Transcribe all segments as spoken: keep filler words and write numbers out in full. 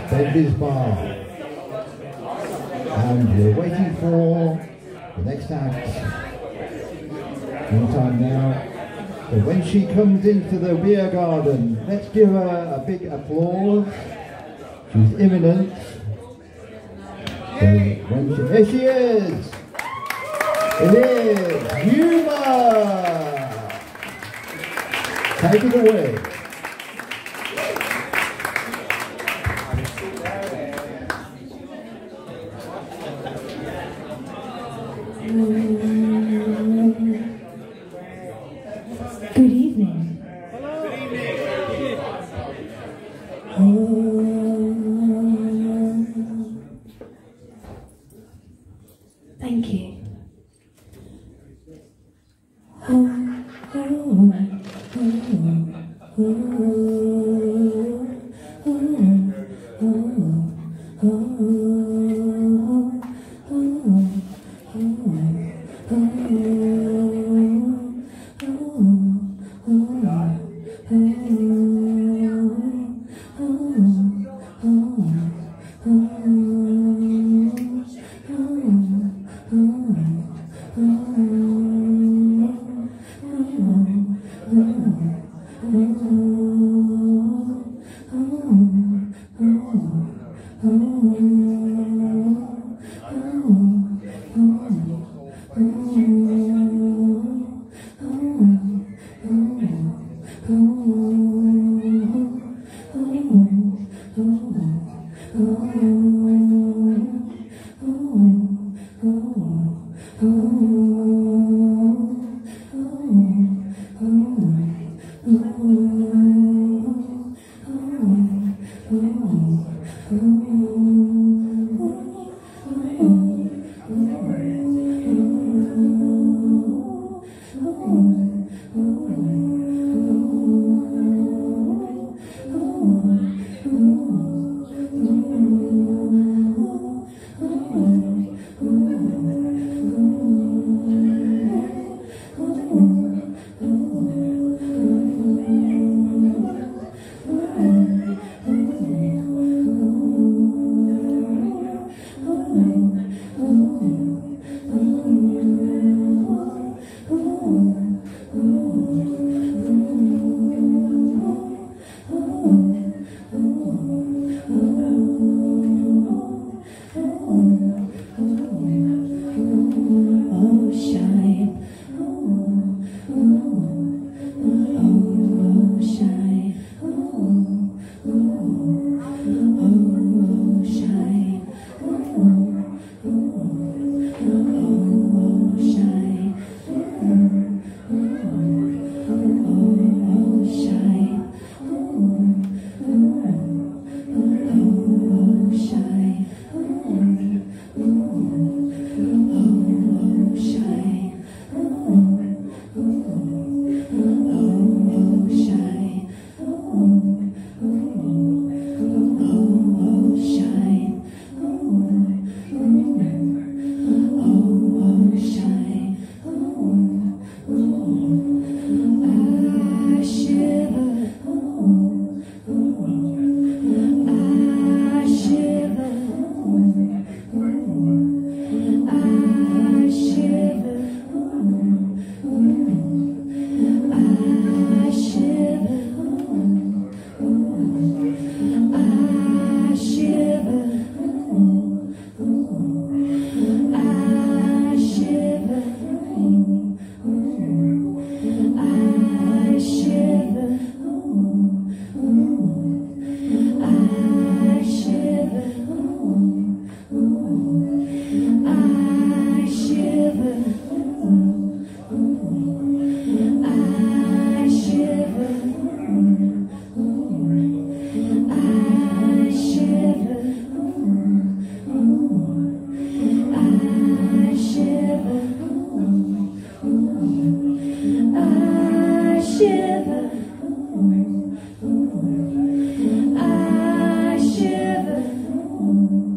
Bentley's Bar. And we're waiting for the next act. One time now. So when she comes into the beer garden, let's give her a big applause. She's imminent. So when she, here she is! It is Yumah! Take it away. Good evening. Oh, thank you. Oh, oh, oh, oh, oh, oh, oh, I shiver.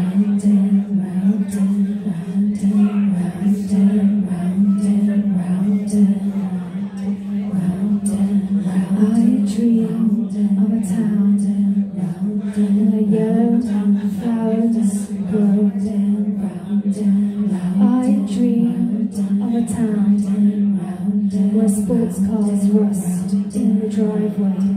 round and round and round and round and round and round and round and round. I dream of a town where yellow flowers grow and round and round. I dream of a town where sports cars rust in the driveway.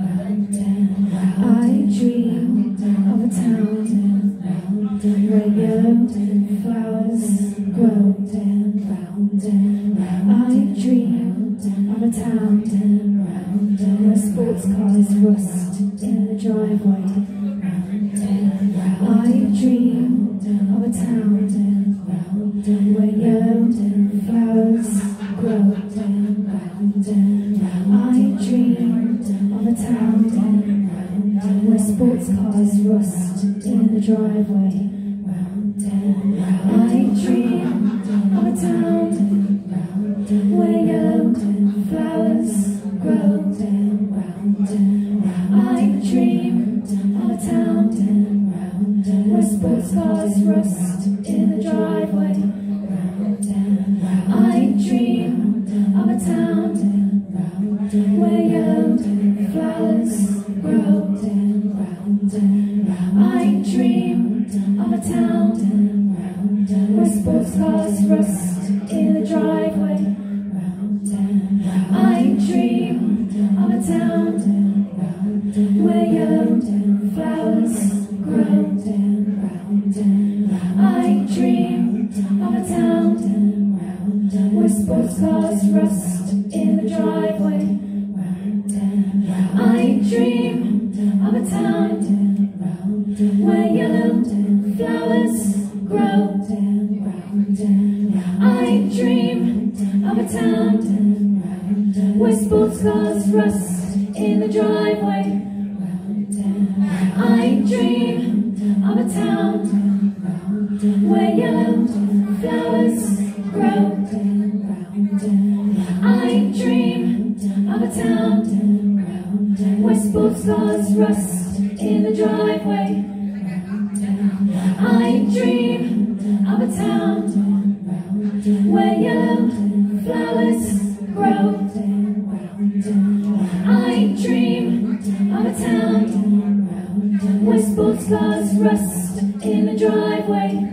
I dream of a town where yellow flowers grow and round and round. I dream of a town where sports cars rust in the driveway. I dream of a town where yellow flowers grow and round and round. I dream of a town where sports cars rust in the driveway. I dream of a town where yellow flowers grow and round and round. I dream of a town where sports cars rust in the driveway. I dream of a town where yellow flowers grow and round and round. I dream of a town where sports cars rust in the driveway. I dream of a town where yellow flowers grow and round and round. I dream of a town where sports cars rust in the driveway. I dream of a town where yellow flowers grow and round and round. I dream of a town where sports cars rust in the driveway. I dream of a town where yellow flowers grow and round and round. I dream of a town where sports cars rust in the driveway. I dream of a town where yellow flowers grow and round and round. I dream of a town where sports cars rust in the driveway.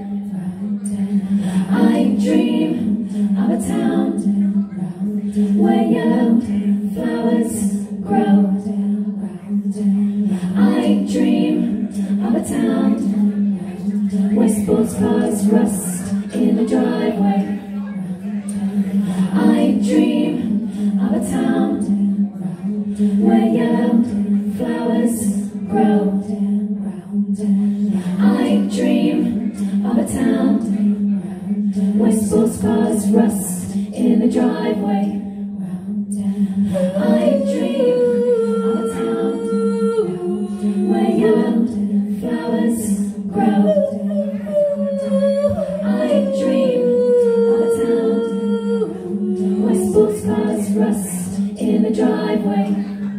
I dream of a town where yellow flowers grow and round and round. I dream of a town where sports cars rust in the driveway. I dream of a town where yellow flowers grow and round and round. I dream of a town where sports cars rust in the driveway. I dream of a town where yellow flowers grow. I dream of a town where sports cars rust in the driveway.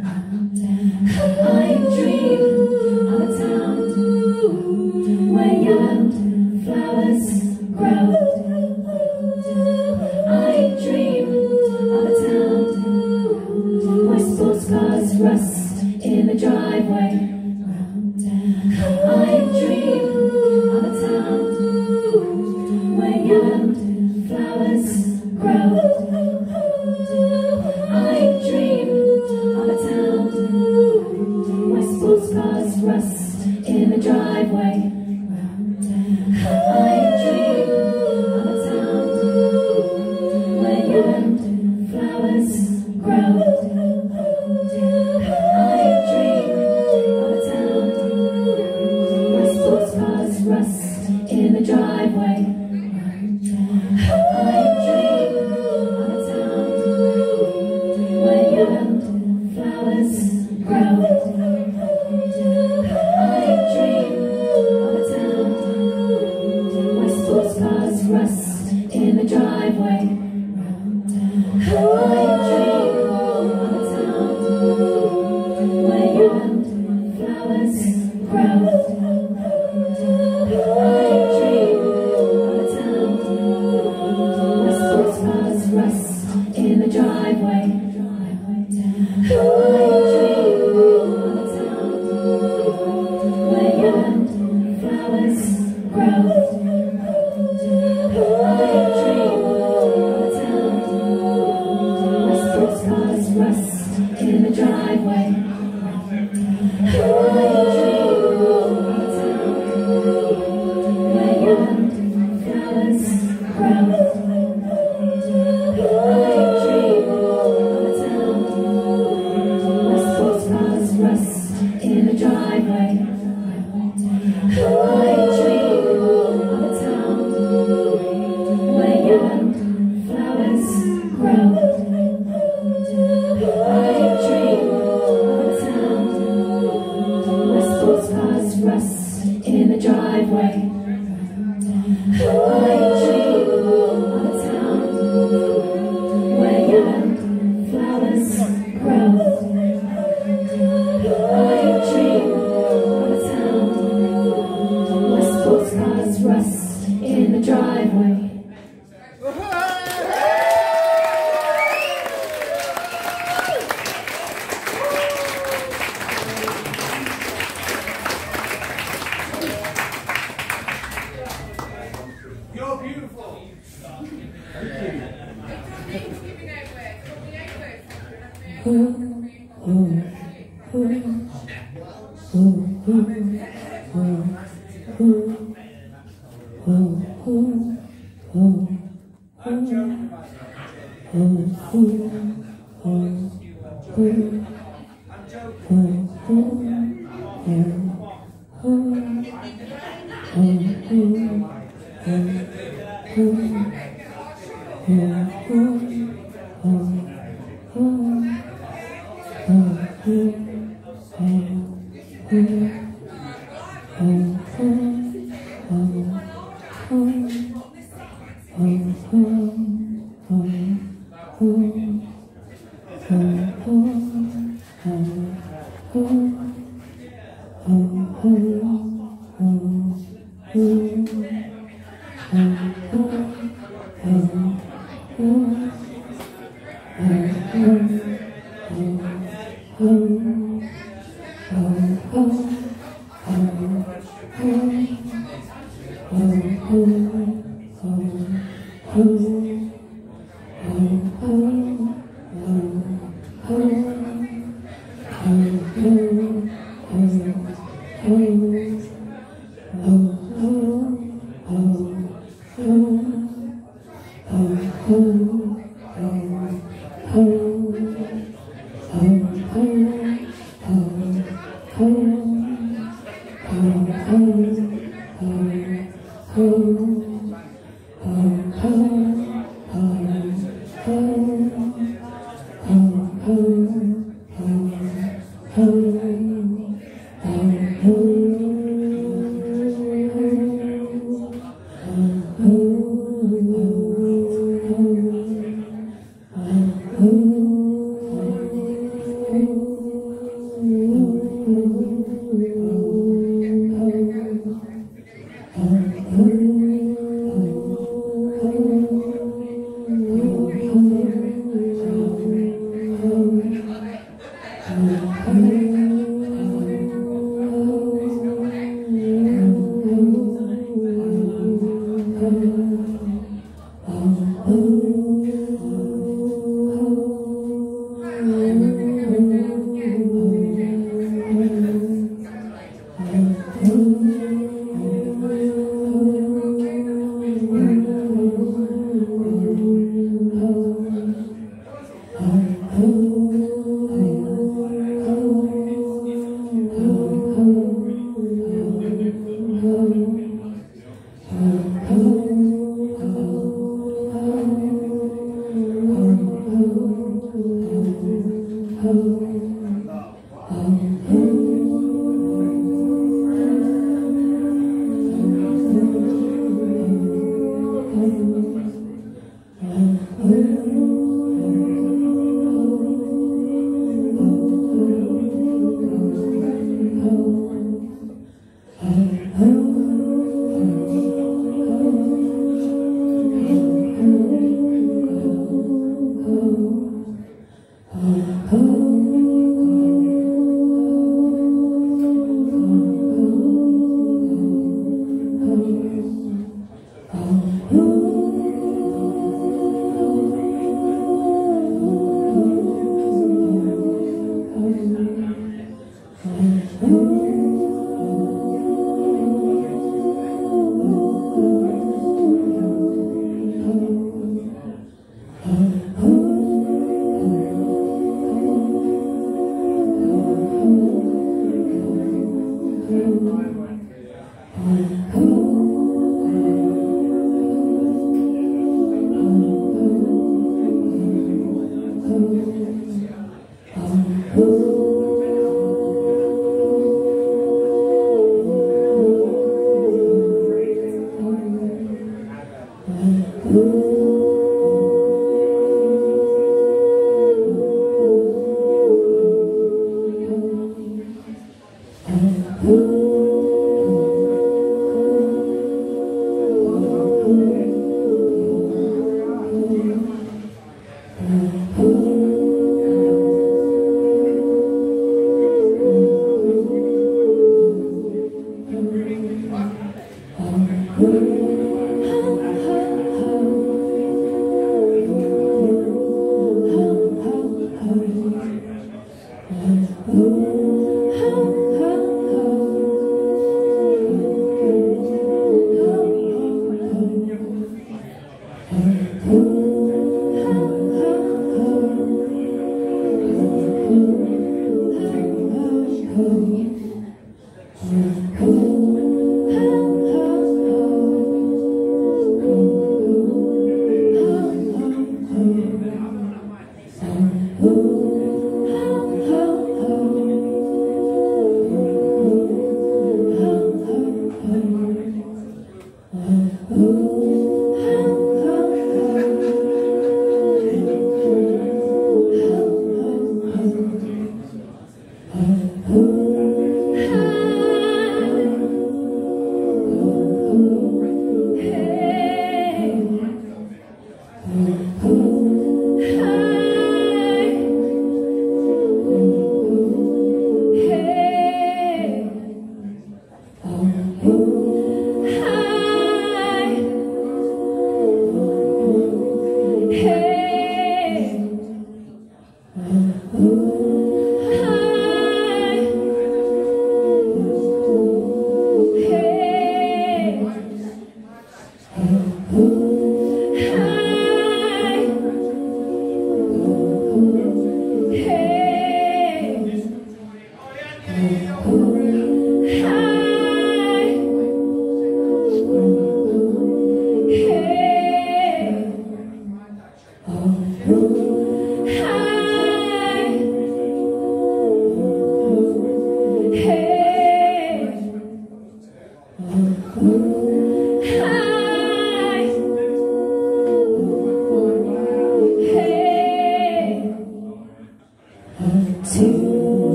Oh,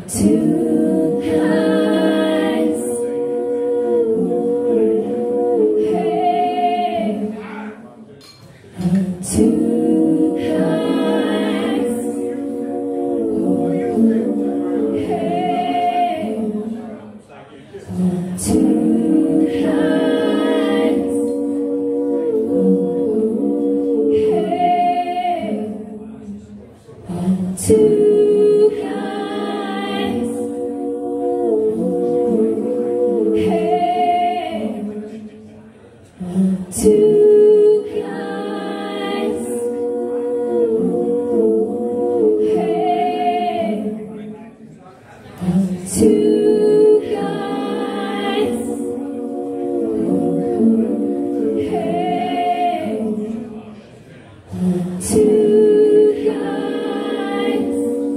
Two guys. Hey. Two guys. Hey. Two guys. Hey. Two guys. Hey. Two guys. Hey. Two guys. Hey. Two guys.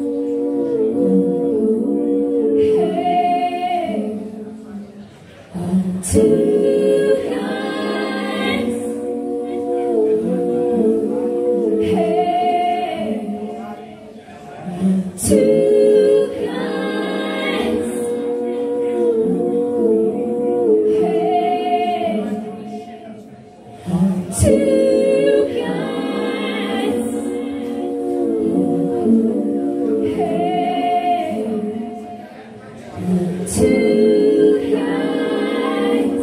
Hey. Two guys. Hey. Two guys. Hey. Two guys. Hey. Two guys.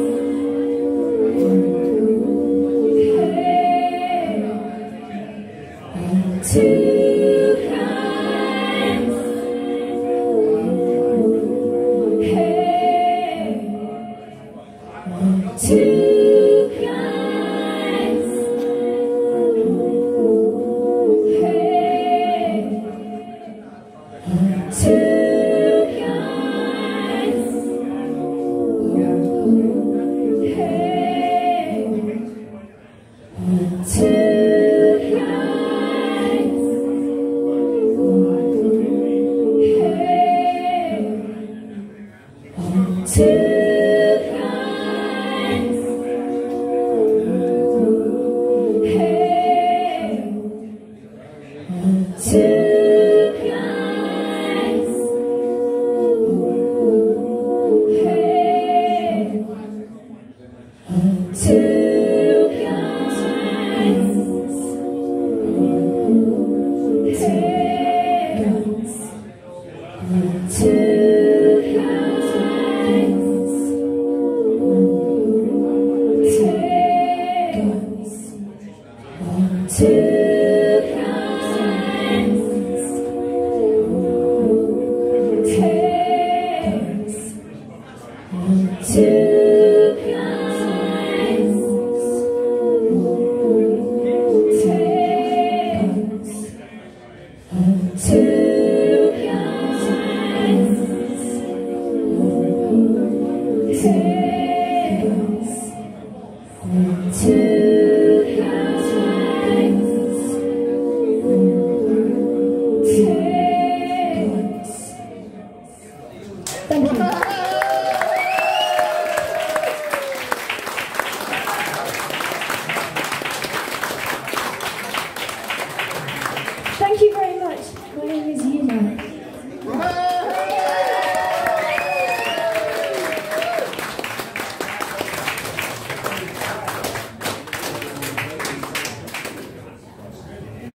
Hey. Two guys. Hey. Two guys. Hey. Two guys. Hey. Two guys. Hey. Two guys. Hey. Two guys. Hey. Two guys. Hey. Two